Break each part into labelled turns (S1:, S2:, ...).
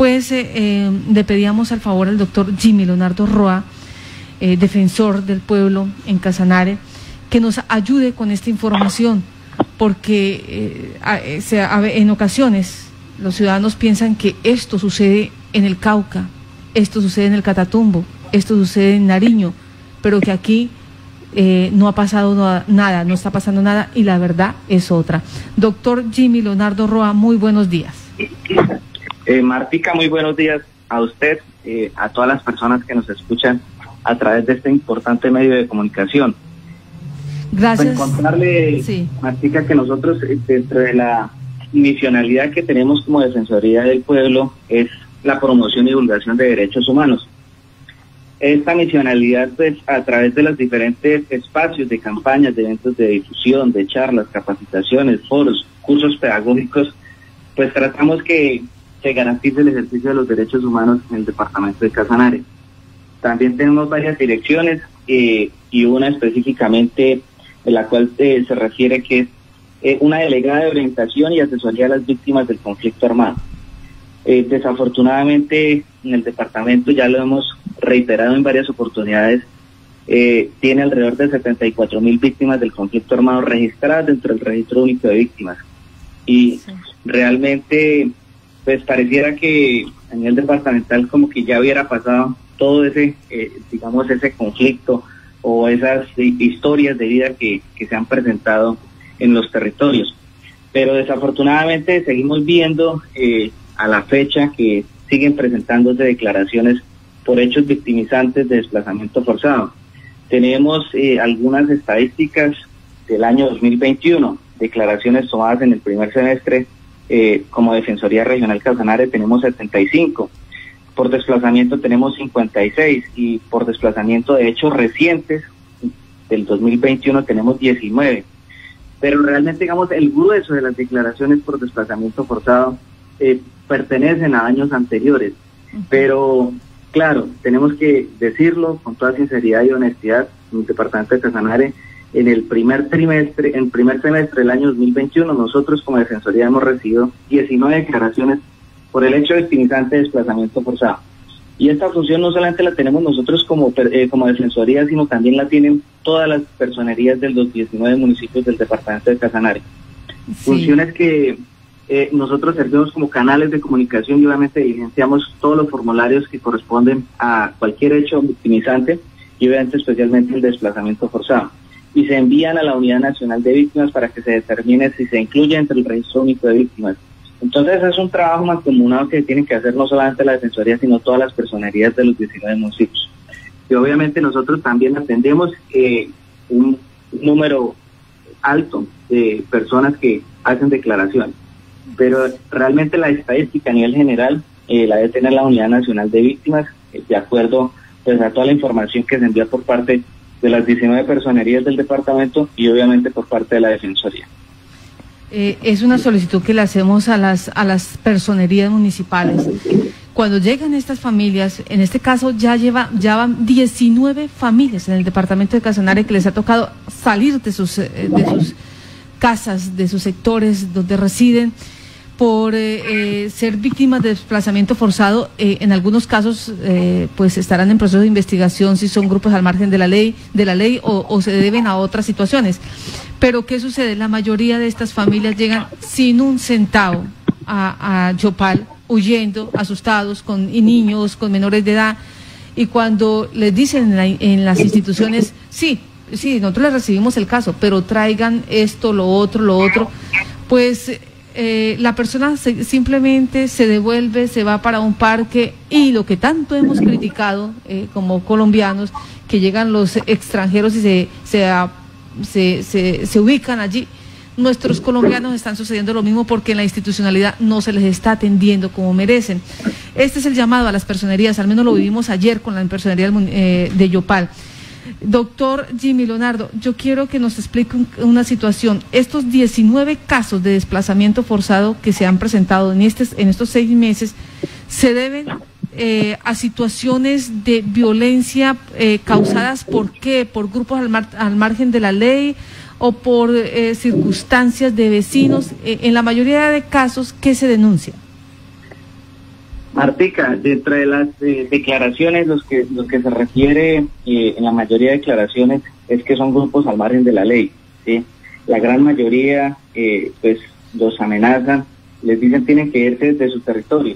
S1: pues le pedíamos al favor al doctor Jimmy Leonardo Roa, defensor del pueblo en Casanare, que nos ayude con esta información, porque en ocasiones los ciudadanos piensan que esto sucede en el Cauca, esto sucede en el Catatumbo, esto sucede en Nariño, pero que aquí no ha pasado nada, no está pasando nada, y la verdad es otra. Doctor Jimmy Leonardo Roa, muy buenos días.
S2: Martica, muy buenos días a usted, a todas las personas que nos escuchan a través de este importante medio de comunicación.
S1: Gracias.
S2: Pues contarle, sí, Martica, que nosotros dentro de la misionalidad que tenemos como Defensoría del Pueblo es la promoción y divulgación de derechos humanos. Esta misionalidad, pues, a través de los diferentes espacios de campañas, de eventos de difusión, de charlas, capacitaciones, foros, cursos pedagógicos, pues tratamos que se garantice el ejercicio de los derechos humanos en el departamento de Casanare. También tenemos varias direcciones y una específicamente en la cual se refiere que es una delegada de orientación y asesoría a las víctimas del conflicto armado. Desafortunadamente en el departamento, ya lo hemos reiterado en varias oportunidades, tiene alrededor de 74.000 víctimas del conflicto armado registradas dentro del registro único de víctimas. Y sí, realmente pues pareciera que a nivel departamental como que ya hubiera pasado todo ese, digamos, ese conflicto o esas historias de vida que se han presentado en los territorios. Pero desafortunadamente seguimos viendo a la fecha que siguen presentándose declaraciones por hechos victimizantes de desplazamiento forzado. Tenemos algunas estadísticas del año 2021, declaraciones tomadas en el primer semestre. Como Defensoría Regional Casanare tenemos 75, por desplazamiento tenemos 56 y por desplazamiento de hechos recientes del 2021 tenemos 19. Pero realmente, digamos, el grueso de las declaraciones por desplazamiento forzado pertenecen a años anteriores. Pero, claro, tenemos que decirlo con toda sinceridad y honestidad, en el departamento de Casanare, en el primer semestre del año 2021, nosotros como Defensoría hemos recibido 19 declaraciones por el hecho victimizante de desplazamiento forzado. Y esta función no solamente la tenemos nosotros como Defensoría, sino también la tienen todas las personerías de los 19 municipios del departamento de Casanare. Sí. Funciones que nosotros servimos como canales de comunicación y obviamente diligenciamos todos los formularios que corresponden a cualquier hecho victimizante y obviamente especialmente el desplazamiento forzado. Y se envían a la Unidad Nacional de Víctimas para que se determine si se incluye entre el registro único de víctimas. Entonces es un trabajo mancomunado que tienen que hacer no solamente la Defensoría, sino todas las personerías de los 19 municipios. Y obviamente nosotros también atendemos un número alto de personas que hacen declaraciones, pero realmente la estadística a nivel general la debe tener la Unidad Nacional de Víctimas, de acuerdo pues, a toda la información que se envía por parte de las 19 personerías del departamento y obviamente por parte de la Defensoría.
S1: Es una solicitud que le hacemos a las personerías municipales. Cuando llegan estas familias, en este caso ya van 19 familias en el departamento de Casanare que les ha tocado salir de sus casas, de sus sectores donde residen, por ser víctimas de desplazamiento forzado. En algunos casos pues estarán en proceso de investigación si son grupos al margen de la ley o se deben a otras situaciones. Pero ¿qué sucede? La mayoría de estas familias llegan sin un centavo a Yopal, huyendo, asustados, y niños, con menores de edad, y cuando les dicen en las instituciones, sí, nosotros les recibimos el caso, pero traigan esto, lo otro, pues la persona simplemente se devuelve, se va para un parque, y lo que tanto hemos criticado como colombianos, que llegan los extranjeros y se ubican allí. Nuestros colombianos están sucediendo lo mismo porque en la institucionalidad no se les está atendiendo como merecen. Este es el llamado a las personerías, al menos lo vivimos ayer con la personería de Yopal. Doctor Jimmy Leonardo, yo quiero que nos explique una situación. Estos 19 casos de desplazamiento forzado que se han presentado en estos 6 meses, ¿se deben a situaciones de violencia causadas por qué? ¿Por grupos al margen de la ley o por circunstancias de vecinos? En la mayoría de casos, ¿qué se denuncia?
S2: Martica, dentro de las declaraciones, los que se refiere en la mayoría de declaraciones es que son grupos al margen de la ley, ¿sí? La gran mayoría, pues, los amenazan, les dicen tienen que irse de su territorio.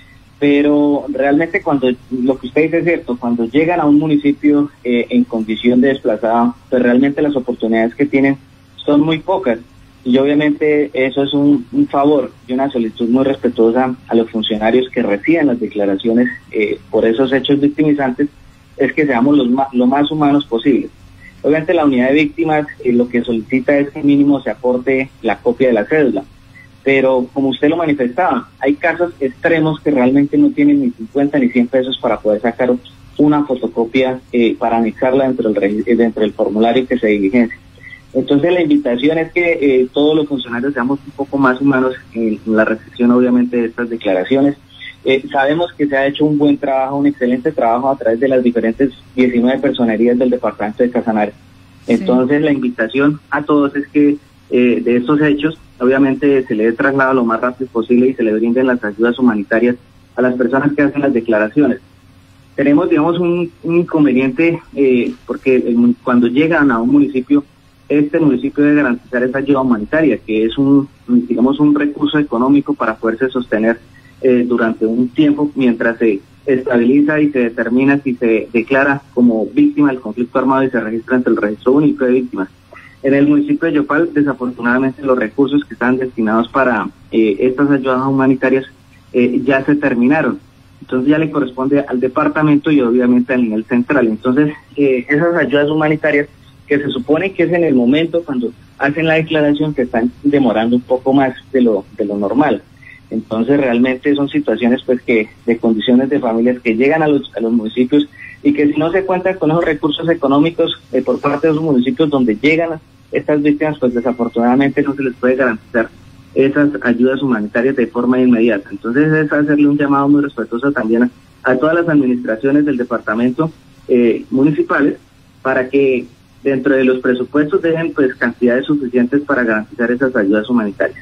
S2: Pero realmente cuando, lo que usted dice es cierto, cuando llegan a un municipio en condición de desplazado, pues realmente las oportunidades que tienen son muy pocas. Y obviamente eso es un favor y una solicitud muy respetuosa a los funcionarios que reciben las declaraciones por esos hechos victimizantes, es que seamos lo más humanos posible. Obviamente la unidad de víctimas lo que solicita es que mínimo se aporte la copia de la cédula. Pero como usted lo manifestaba, hay casos extremos que realmente no tienen ni 50 ni 100 pesos para poder sacar una fotocopia para anexarla dentro del formulario que se diligencia. Entonces la invitación es que todos los funcionarios seamos un poco más humanos en la recepción obviamente de estas declaraciones. Sabemos que se ha hecho un buen trabajo, un excelente trabajo a través de las diferentes 19 personerías del departamento de Casanare. Entonces la invitación a todos es que de estos hechos obviamente se le dé traslado lo más rápido posible y se le brinden las ayudas humanitarias a las personas que hacen las declaraciones. Tenemos, digamos, un inconveniente porque cuando llegan a un municipio, este municipio debe garantizar esa ayuda humanitaria, que es un recurso económico para poderse sostener durante un tiempo mientras se estabiliza y se determina si se declara como víctima del conflicto armado y se registra ante el registro único de víctimas. En el municipio de Yopal, desafortunadamente, los recursos que están destinados para estas ayudas humanitarias ya se terminaron. Entonces ya le corresponde al departamento y obviamente al nivel central. Entonces esas ayudas humanitarias que se supone que es en el momento cuando hacen la declaración, que están demorando un poco más de lo normal. Entonces realmente son situaciones pues que de condiciones de familias que llegan a los municipios y que si no se cuenta con esos recursos económicos por parte de esos municipios donde llegan estas víctimas, pues desafortunadamente no se les puede garantizar esas ayudas humanitarias de forma inmediata. Entonces es hacerle un llamado muy respetuoso también a todas las administraciones del departamento municipales para que dentro de los presupuestos dejen pues cantidades suficientes para garantizar esas ayudas humanitarias.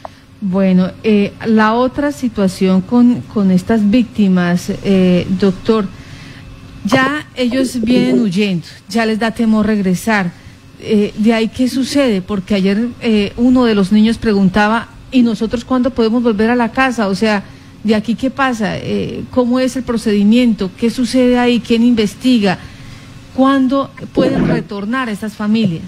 S1: Bueno, la otra situación con estas víctimas, doctor, ya ellos vienen huyendo, ya les da temor regresar. ¿De ahí qué sucede? Porque ayer uno de los niños preguntaba, ¿y nosotros cuándo podemos volver a la casa? O sea, ¿de aquí qué pasa? ¿Cómo es el procedimiento? ¿Qué sucede ahí? ¿Quién investiga? ¿Cuándo pueden retornar estas familias?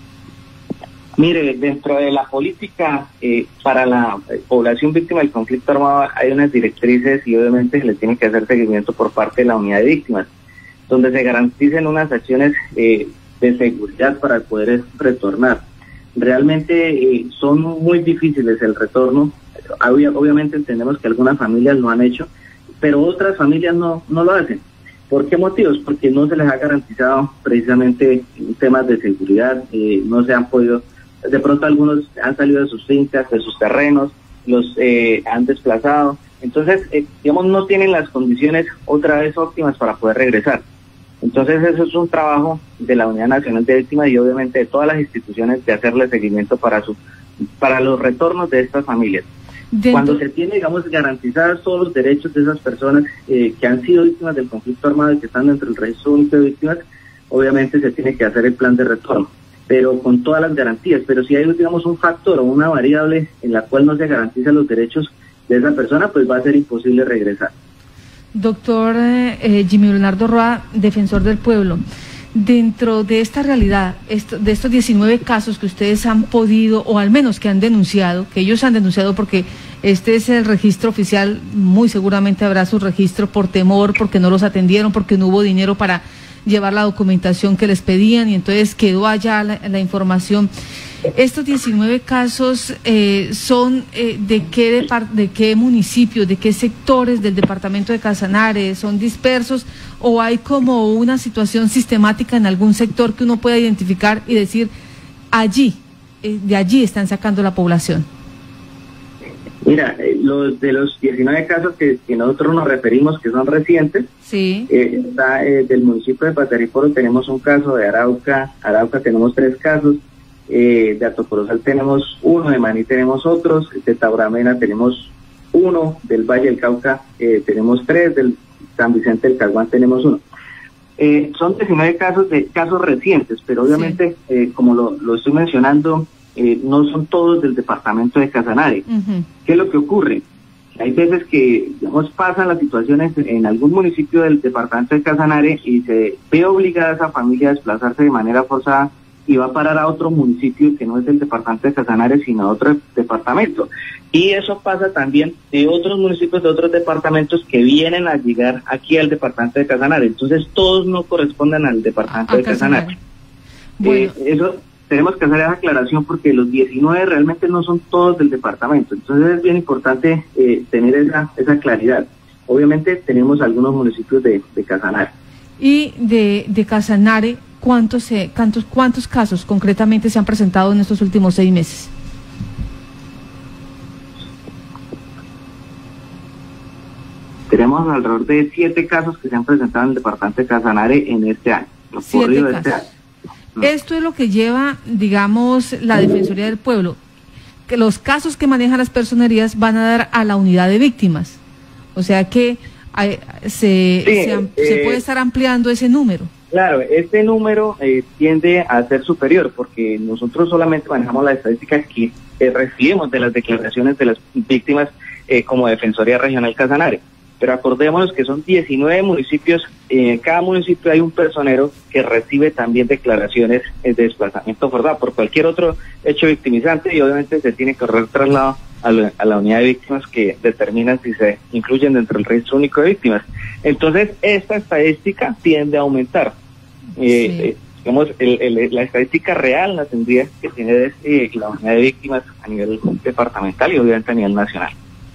S2: Mire, dentro de la política para la población víctima del conflicto armado hay unas directrices y obviamente se le tiene que hacer seguimiento por parte de la unidad de víctimas, donde se garanticen unas acciones de seguridad para poder retornar. Realmente son muy difíciles el retorno. Obviamente entendemos que algunas familias lo han hecho, pero otras familias no lo hacen. ¿Por qué motivos? Porque no se les ha garantizado precisamente temas de seguridad, no se han podido, de pronto algunos han salido de sus fincas, de sus terrenos, los han desplazado, entonces digamos no tienen las condiciones otra vez óptimas para poder regresar. Entonces eso es un trabajo de la Unidad Nacional de Víctimas y obviamente de todas las instituciones de hacerle seguimiento para los retornos de estas familias. Cuando se tiene, digamos, garantizados todos los derechos de esas personas que han sido víctimas del conflicto armado y que están dentro del registro único de víctimas, obviamente se tiene que hacer el plan de retorno, pero con todas las garantías. Pero si hay, digamos, un factor o una variable en la cual no se garantizan los derechos de esa persona, pues va a ser imposible regresar.
S1: Doctor Jimmy Leonardo Roa, defensor del pueblo, dentro de esta realidad, de estos 19 casos que ustedes han podido, o al menos que han denunciado, que ellos han denunciado porque este es el registro oficial, muy seguramente habrá su registro por temor, porque no los atendieron, porque no hubo dinero para llevar la documentación que les pedían y entonces quedó allá la información. Estos 19 casos son ¿de qué municipios, de qué sectores del departamento de Casanare? ¿Son dispersos o hay como una situación sistemática en algún sector que uno pueda identificar y decir, de allí están sacando la población?
S2: Mira, de los 19 casos que nosotros nos referimos, que son recientes,
S1: sí.
S2: Está del municipio de Patariporo tenemos un caso, de Arauca tenemos 3 casos, de Atocorozal tenemos 1, de Maní tenemos otros, de Tauramena tenemos 1, del Valle del Cauca tenemos 3, del San Vicente del Caguán tenemos 1. Son 19 casos recientes, pero obviamente, como lo estoy mencionando, no son todos del departamento de Casanare. ¿Qué es lo que ocurre? Hay veces que, digamos, pasan las situaciones en algún municipio del departamento de Casanare y se ve obligada a esa familia a desplazarse de manera forzada y va a parar a otro municipio que no es del departamento de Casanare, sino a otro departamento. Y eso pasa también de otros municipios, de otros departamentos que vienen a llegar aquí al departamento de Casanare. Entonces, todos no corresponden al departamento de Casanare. Bueno. Eso tenemos que hacer esa aclaración porque los 19 realmente no son todos del departamento. Entonces, es bien importante tener esa claridad. Obviamente, tenemos algunos municipios de Casanare.
S1: Y de Casanare, ¿cuántos casos concretamente se han presentado en estos últimos 6 meses?
S2: Tenemos alrededor de 7 casos que se han presentado en el departamento de Casanare en este año.
S1: 7 casos. Esto es lo que lleva, digamos, la Defensoría del Pueblo, que los casos que manejan las personerías van a dar a la unidad de víctimas. O sea que se puede estar ampliando ese número.
S2: Claro, este número tiende a ser superior porque nosotros solamente manejamos las estadísticas que recibimos de las declaraciones de las víctimas como Defensoría Regional Casanare. Pero acordémonos que son 19 municipios, en cada municipio hay un personero que recibe también declaraciones de desplazamiento forzado por cualquier otro hecho victimizante y obviamente se tiene que correr traslado a la unidad de víctimas que determinan si se incluyen dentro del registro único de víctimas. Entonces, esta estadística tiende a aumentar. Digamos, la estadística real la tendría que tener la unidad de víctimas a nivel departamental y obviamente a nivel nacional.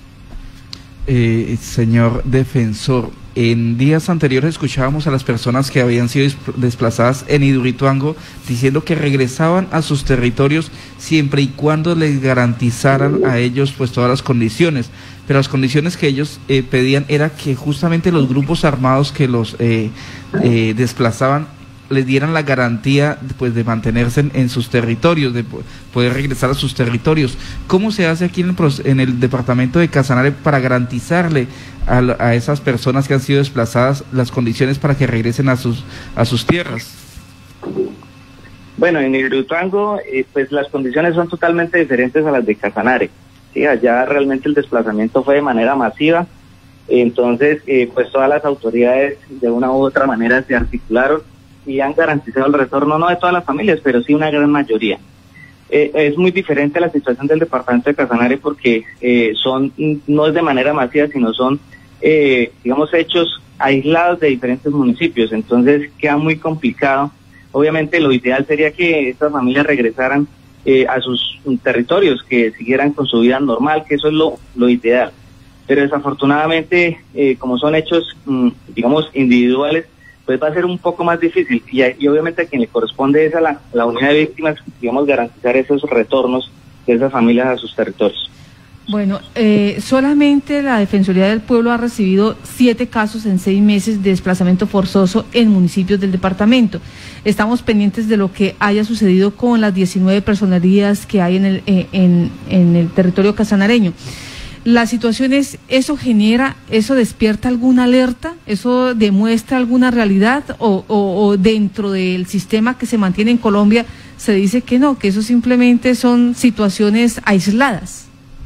S3: Señor defensor, en días anteriores escuchábamos a las personas que habían sido desplazadas en Hidroituango diciendo que regresaban a sus territorios siempre y cuando les garantizaran a ellos pues todas las condiciones, pero las condiciones que ellos pedían era que justamente los grupos armados que los desplazaban les dieran la garantía pues de mantenerse en sus territorios, de poder regresar a sus territorios. ¿Cómo se hace aquí en el departamento de Casanare para garantizarle a esas personas que han sido desplazadas las condiciones para que regresen a sus tierras?
S2: Bueno, en Hidroituango pues las condiciones son totalmente diferentes a las de Casanare. Sí, allá realmente el desplazamiento fue de manera masiva, entonces pues todas las autoridades de una u otra manera se articularon y han garantizado el retorno, no de todas las familias, pero sí una gran mayoría. Es muy diferente la situación del departamento de Casanare porque no es de manera masiva, sino son, digamos, hechos aislados de diferentes municipios, entonces queda muy complicado. Obviamente lo ideal sería que estas familias regresaran a sus territorios, que siguieran con su vida normal, que eso es lo ideal. Pero desafortunadamente, como son hechos, digamos, individuales, pues va a ser un poco más difícil y obviamente a quien le corresponde es a la unidad de víctimas, digamos, garantizar esos retornos de esas familias a sus territorios.
S1: Bueno, solamente la Defensoría del Pueblo ha recibido 7 casos en 6 meses de desplazamiento forzoso en municipios del departamento. Estamos pendientes de lo que haya sucedido con las 19 personerías que hay en el territorio casanareño. La situación es, ¿eso despierta alguna alerta? ¿Eso demuestra alguna realidad? ¿O dentro del sistema que se mantiene en Colombia se dice que no, que eso simplemente son situaciones aisladas?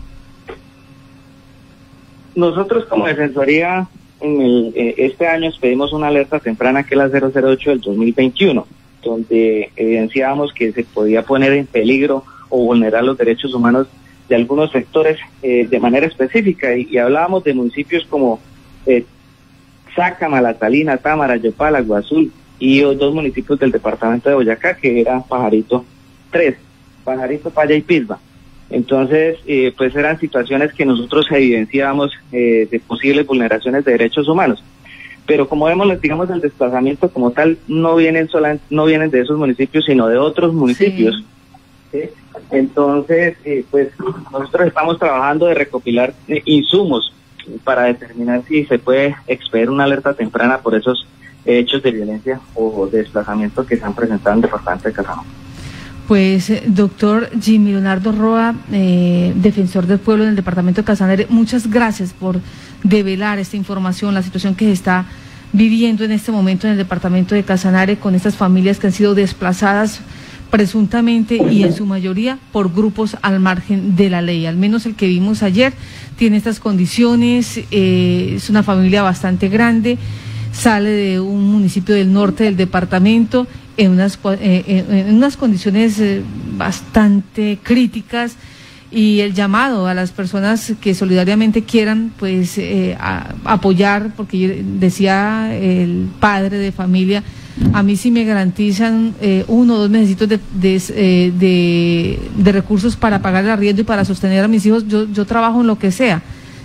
S2: Nosotros como Defensoría este año pedimos una alerta temprana que es la 008 del 2021, donde evidenciábamos que se podía poner en peligro o vulnerar los derechos humanos de algunos sectores de manera específica y hablábamos de municipios como Sácama, La Salina, Támara, Yopal, Aguazul y 2 municipios del departamento de Boyacá que eran Pajarito 3, Pajarito, Paya y Pisba. Entonces, pues eran situaciones que nosotros evidenciábamos de posibles vulneraciones de derechos humanos. Pero como vemos, digamos, el desplazamiento como tal no vienen de esos municipios, sino de otros municipios. Sí. ¿Sí? Entonces, pues nosotros estamos trabajando de recopilar insumos para determinar si se puede expedir una alerta temprana por esos hechos de violencia o de desplazamiento que se han presentado en el departamento de Casanare.
S1: Pues, doctor Jimmy Leonardo Roa, defensor del pueblo en el departamento de Casanare, muchas gracias por develar esta información, la situación que se está viviendo en este momento en el departamento de Casanare con estas familias que han sido desplazadas presuntamente y en su mayoría por grupos al margen de la ley. Al menos el que vimos ayer tiene estas condiciones, es una familia bastante grande, sale de un municipio del norte del departamento en unas condiciones bastante críticas, y el llamado a las personas que solidariamente quieran pues apoyar, porque decía el padre de familia, a mí sí me garantizan 1 o 2 mesecitos de recursos para pagar el arriendo y para sostener a mis hijos, yo trabajo en lo que sea,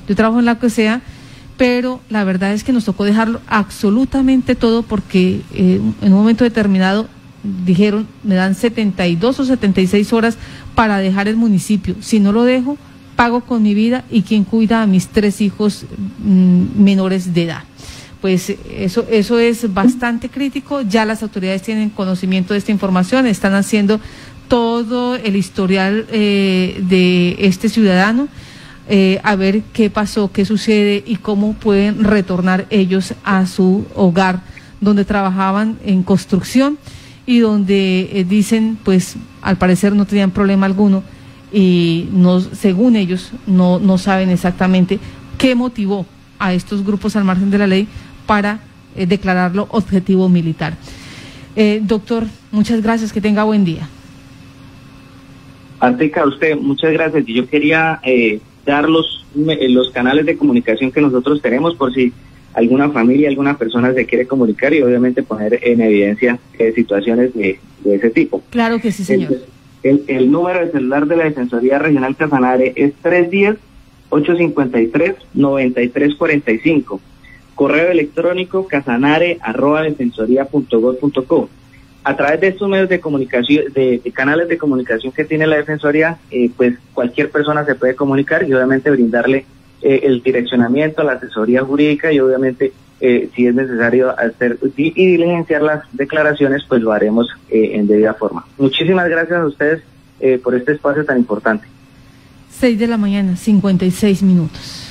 S1: pero la verdad es que nos tocó dejarlo absolutamente todo porque en un momento determinado dijeron, me dan 72 o 76 horas para dejar el municipio. Si no lo dejo, pago con mi vida, y quién cuida a mis 3 hijos menores de edad. Pues eso es bastante crítico. Ya las autoridades tienen conocimiento de esta información, están haciendo todo el historial de este ciudadano, a ver qué pasó, qué sucede y cómo pueden retornar ellos a su hogar donde trabajaban en construcción y donde dicen, pues al parecer no tenían problema alguno, y no, según ellos no saben exactamente qué motivó a estos grupos al margen de la ley para declararlo objetivo militar. Doctor, muchas gracias, que tenga buen día.
S2: Artica, a usted, muchas gracias. Y yo quería dar los canales de comunicación que nosotros tenemos por si alguna familia, alguna persona se quiere comunicar, y obviamente poner en evidencia situaciones de ese tipo.
S1: Claro que sí, señor.
S2: El número de celular de la Defensoría Regional Casanare es 310-853-9345. Correo electrónico casanare@defensoría.gov.co. A través de estos medios de comunicación, de canales de comunicación que tiene la Defensoría, pues cualquier persona se puede comunicar y obviamente brindarle el direccionamiento, la asesoría jurídica, y obviamente si es necesario hacer y diligenciar las declaraciones, pues lo haremos en debida forma. Muchísimas gracias a ustedes por este espacio tan importante.
S1: 6 de la mañana, 56 minutos.